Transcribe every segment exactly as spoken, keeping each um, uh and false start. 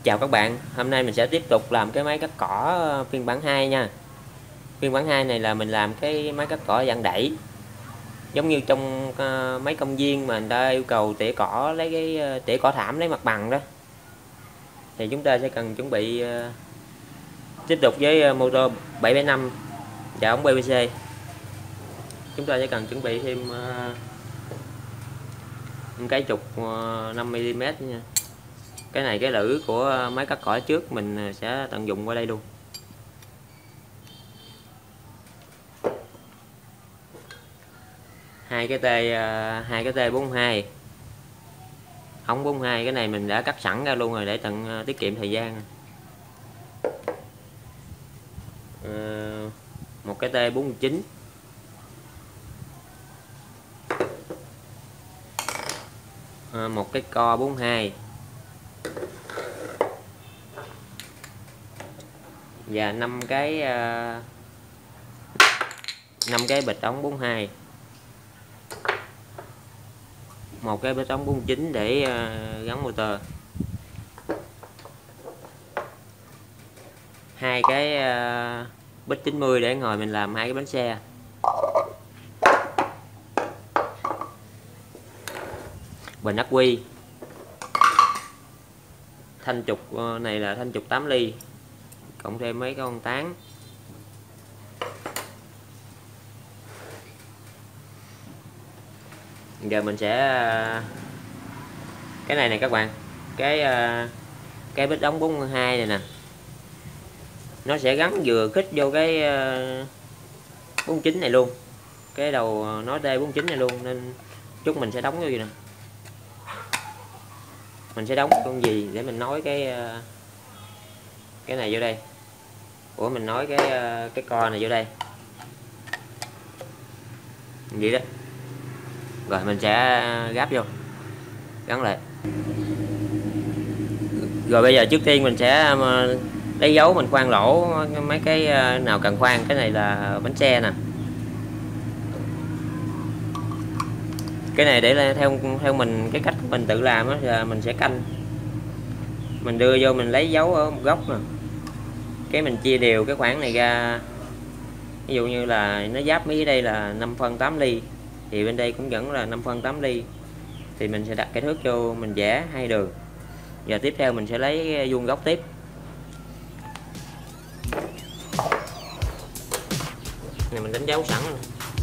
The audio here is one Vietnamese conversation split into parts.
Chào các bạn, hôm nay mình sẽ tiếp tục làm cái máy cắt cỏ phiên bản hai nha. Phiên bản hai này là mình làm cái máy cắt cỏ dạng đẩy. Giống như trong uh, mấy công viên mà người ta yêu cầu tỉa cỏ lấy cái uh, tỉa cỏ thảm lấy mặt bằng đó. Thì chúng ta sẽ cần chuẩn bị uh, tiếp tục với uh, motor bảy bảy năm và ống pê vê xê. Chúng ta sẽ cần chuẩn bị thêm uh, một cái trục uh, năm mi li mét nha. Cái này cái lưỡi của máy cắt cỏ trước mình sẽ tận dụng qua đây luôn. Hai cái tê hai cái tê bốn hai, ống bốn hai, cái này mình đã cắt sẵn ra luôn rồi để tận tiết kiệm thời gian. À, một cái tê bốn chín, à, một cái co bốn hai và năm cái năm cái bịch ống bốn hai, một cái bịch ống bốn chín để gắn motor, hai cái bịch chín mươi để ngồi mình làm hai cái bánh xe, bình ắc quy, thanh trục này là thanh trục tám ly, cộng thêm mấy con tán. Giờ mình sẽ cái này này các bạn, cái cái bít ống bốn hai này nè, nó sẽ gắn vừa khít vô cái bốn chín này luôn, cái đầu nó T bốn chín này luôn, nên chút mình sẽ đóng vô gì nè, mình sẽ đóng con gì để mình nối cái cái này vô đây. Ủa mình nói cái cái co này vô đây vậy đó, rồi mình sẽ gáp vô gắn lại. Rồi bây giờ trước tiên mình sẽ lấy dấu mình khoan lỗ mấy cái nào cần khoan. Cái này là bánh xe nè, cái này để theo theo mình cái cách mình tự làm á, là mình sẽ canh, mình đưa vô mình lấy dấu ở một góc nè, cái mình chia đều cái khoảng này ra. Ví dụ như là nó giáp mấy đây là năm phân tám ly thì bên đây cũng vẫn là năm phân tám ly, thì mình sẽ đặt cái thước vô mình vẽ hai đường. Và tiếp theo mình sẽ lấy vuông góc tiếp. Này mình đánh dấu sẵn rồi.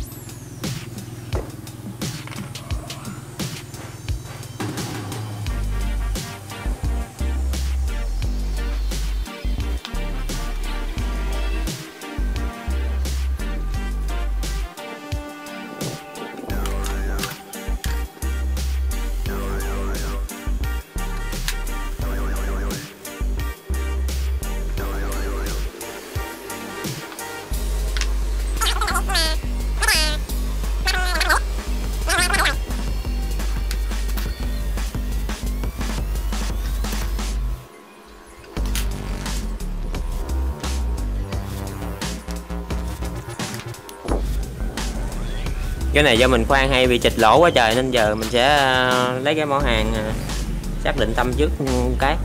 Cái này do mình khoan hay bị chịch lỗ quá trời, nên giờ mình sẽ lấy cái mỏ hàng xác định tâm trước cái.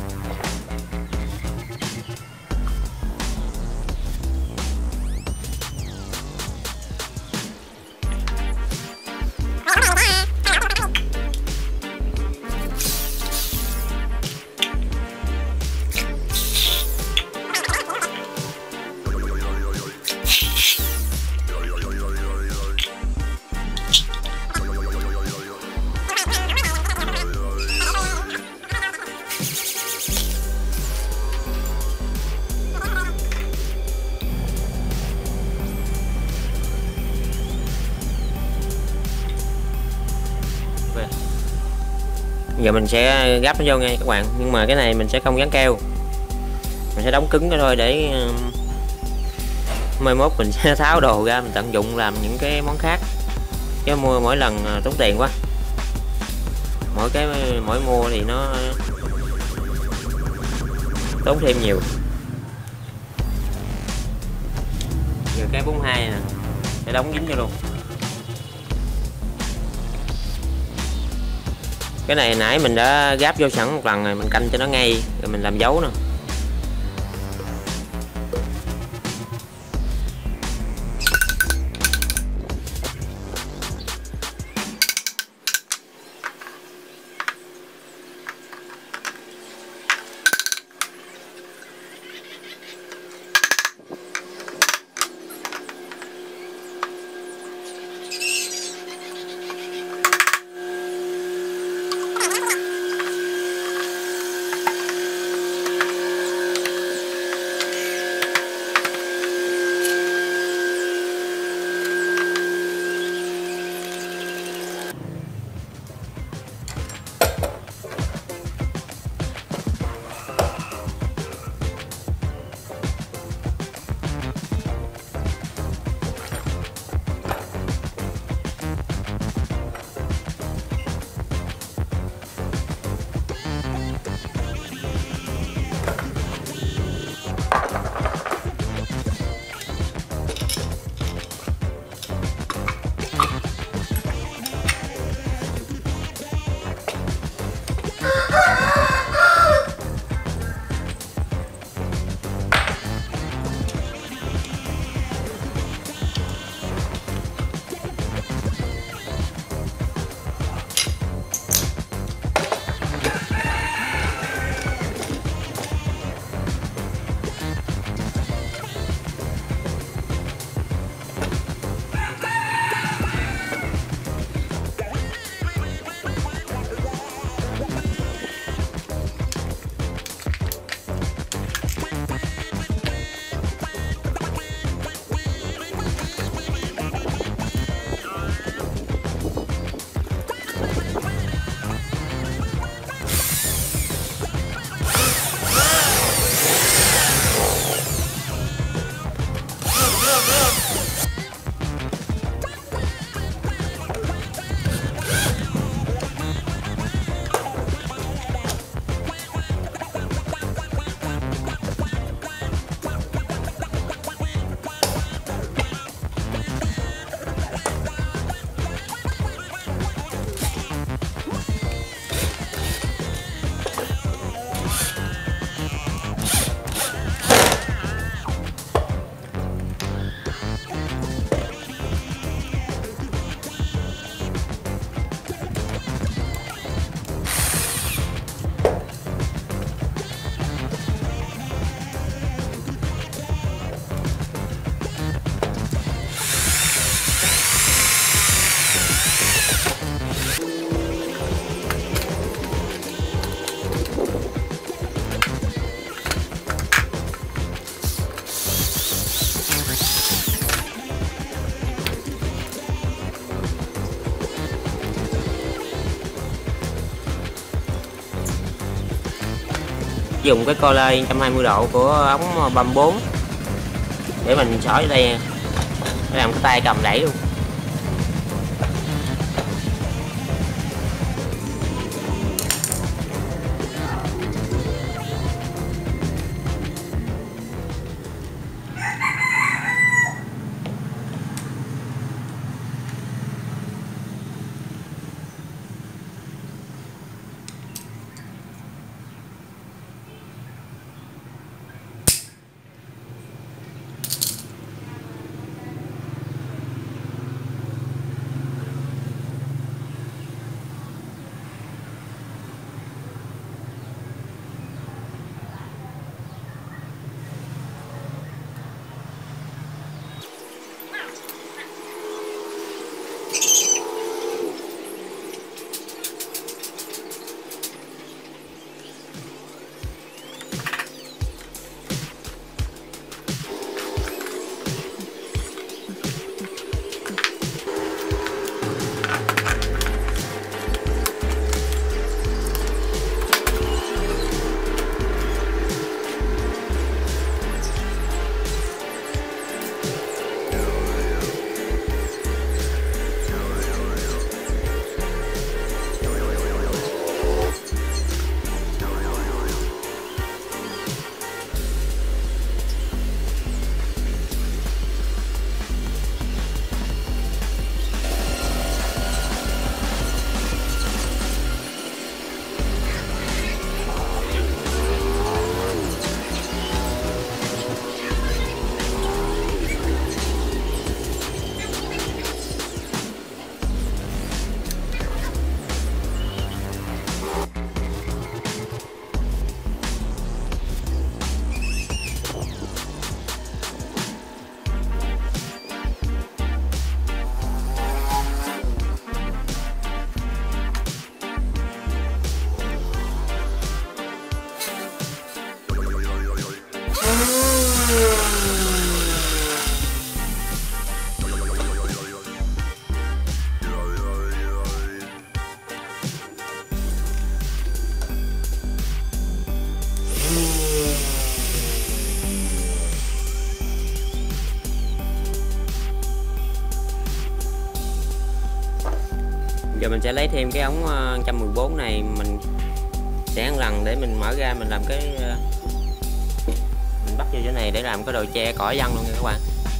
Giờ mình sẽ gắp nó vô nha các bạn, nhưng mà cái này mình sẽ không dán keo, mình sẽ đóng cứng nó thôi để mai mốt mình sẽ tháo đồ ra mình tận dụng làm những cái món khác, chứ mua mỗi lần tốn tiền quá, mỗi cái mỗi mua thì nó tốn thêm nhiều. Giờ cái bốn hai nè sẽ đóng dính vô luôn. Cái này nãy mình đã gáp vô sẵn một lần rồi, mình canh cho nó ngay rồi mình làm dấu nè. dùng cái co lê một trăm hai mươi độ của ống băm bốn để mình xỏ ở đây để làm cái tay cầm đẩy luôn. Giờ mình sẽ lấy thêm cái ống một trăm mười bốn này, mình sẽ ăn lần để mình mở ra mình làm cái mình bắt vô chỗ này để làm cái đồ che cỏ văng luôn nha các bạn.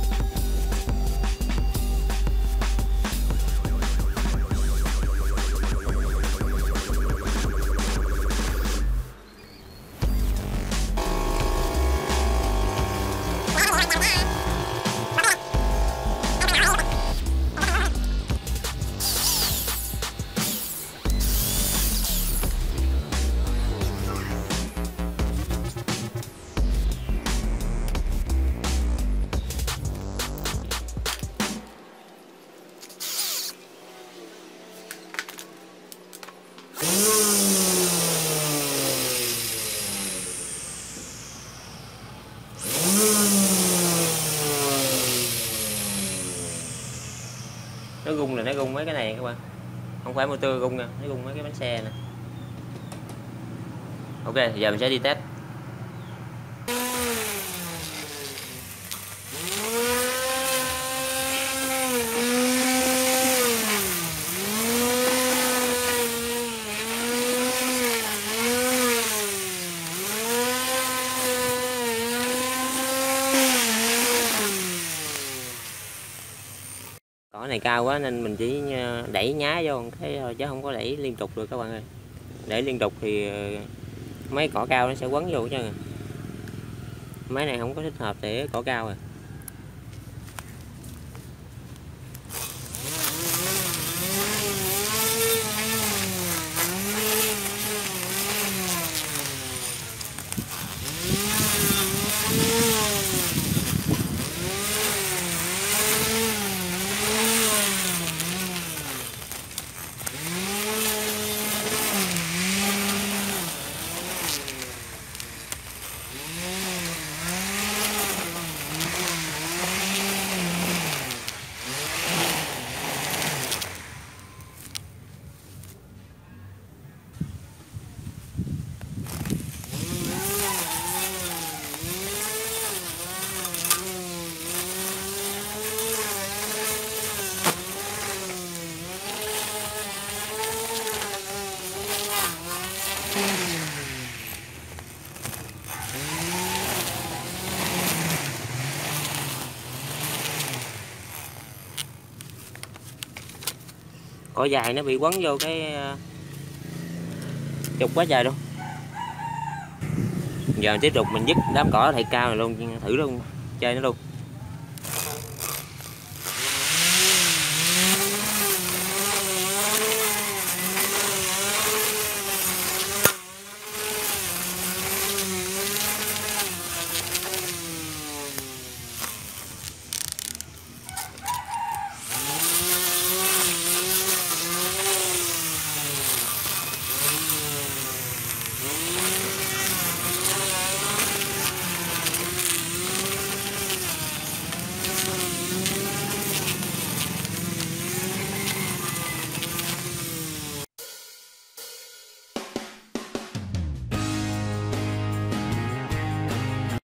Nó rung là nó rung mấy cái này các bạn, không phải motor rung nha, nó rung mấy cái bánh xe nè. Ok, giờ mình sẽ đi test. Cỏ này cao quá nên mình chỉ đẩy nhá vô cái thôi chứ không có đẩy liên tục được các bạn ơi. Để liên tục thì mấy cỏ cao nó sẽ quấn vô chứ. Máy này không có thích hợp để cỏ cao rồi. Cỏ dài nó bị quấn vô cái trục quá trời luôn. Giờ tiếp tục mình dứt đám cỏ thầy cao này luôn, thử luôn chơi nó luôn.